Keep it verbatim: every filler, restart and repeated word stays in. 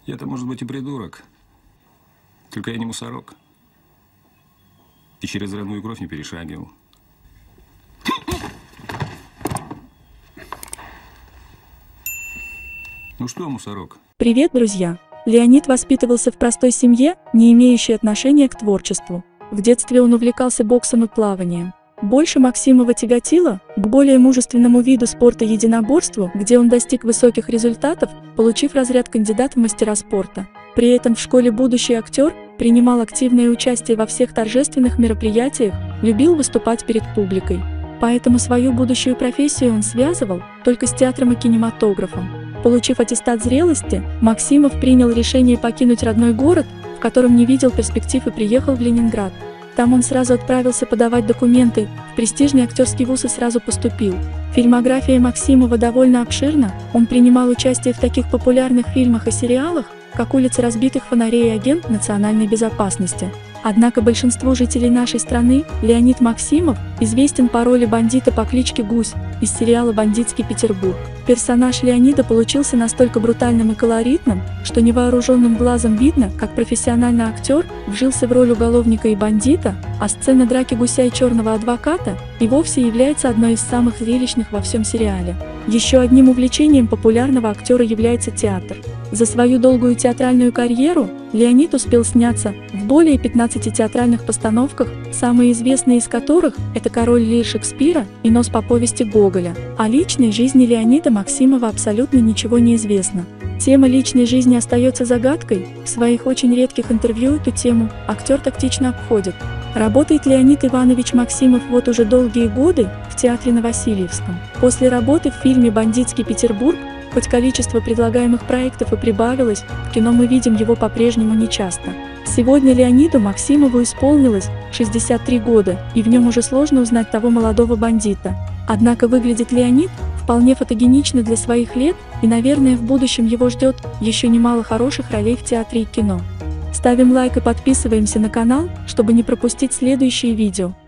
Я-то, может быть, и придурок. Только я не мусорок. И через родную кровь не перешагивал. Ну что, мусорок? Привет, друзья! Леонид воспитывался в простой семье, не имеющей отношения к творчеству. В детстве он увлекался боксом и плаванием. Больше Максимова тяготило к более мужественному виду спорта единоборству, где он достиг высоких результатов, получив разряд кандидата в мастера спорта. При этом в школе будущий актер принимал активное участие во всех торжественных мероприятиях, любил выступать перед публикой. Поэтому свою будущую профессию он связывал только с театром и кинематографом. Получив аттестат зрелости, Максимов принял решение покинуть родной город, в котором не видел перспектив, и приехал в Ленинград. Там он сразу отправился подавать документы, в престижный актерский вуз и сразу поступил. Фильмография Максимова довольно обширна, он принимал участие в таких популярных фильмах и сериалах, как «Улица разбитых фонарей» и «Агент национальной безопасности». Однако большинству жителей нашей страны Леонид Максимов известен по роли бандита по кличке Гусь из сериала «Бандитский Петербург». Персонаж Леонида получился настолько брутальным и колоритным, что невооруженным глазом видно, как профессиональный актер вжился в роль уголовника и бандита, а сцена драки Гуся и черного адвоката и вовсе является одной из самых зрелищных во всем сериале. Еще одним увлечением популярного актера является театр. За свою долгую театральную карьеру Леонид успел сняться в более пятнадцати театральных постановках, самые известные из которых – это «Король Лир» Шекспира и «Нос» по повести Гоголя. О личной жизни Леонида Максимова абсолютно ничего не известно. Тема личной жизни остается загадкой, в своих очень редких интервью эту тему актер тактично обходит. Работает Леонид Иванович Максимов вот уже долгие годы в театре на Васильевском. После работы в фильме «Бандитский Петербург», хоть количество предлагаемых проектов и прибавилось, в кино мы видим его по-прежнему нечасто. Сегодня Леониду Максимову исполнилось шестьдесят три года, и в нем уже сложно узнать того молодого бандита. Однако выглядит Леонид вполне фотогенично для своих лет, и, наверное, в будущем его ждет еще немало хороших ролей в театре и кино. Ставим лайк и подписываемся на канал, чтобы не пропустить следующие видео.